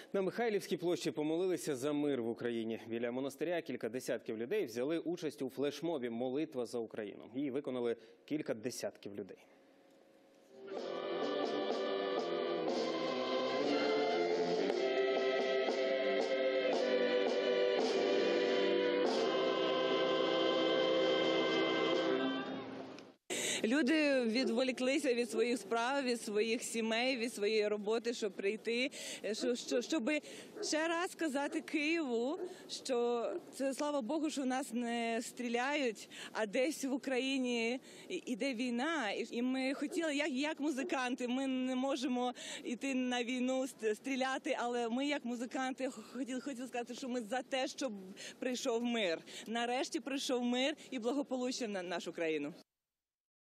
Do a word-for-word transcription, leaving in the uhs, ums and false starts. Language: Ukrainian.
На Михайлівській площі помолилися за мир в Україні. Біля монастиря кілька десятків людей взяли участь у флешмобі «Молитва за Україну». Її виконали кілька десятків людей. Люди відволіклися від своїх справ, від своїх сімей, від своєї роботи, щоб прийти, щоб ще раз сказати Києву, що це, слава Богу, що нас не стріляють, а десь в Україні іде війна. І ми хотіли, як, як музиканти, ми не можемо йти на війну, стріляти, але ми, як музиканти, хотіли, хотіли сказати, що ми за те, щоб прийшов мир. Нарешті прийшов мир і благополуччя на нашу країну.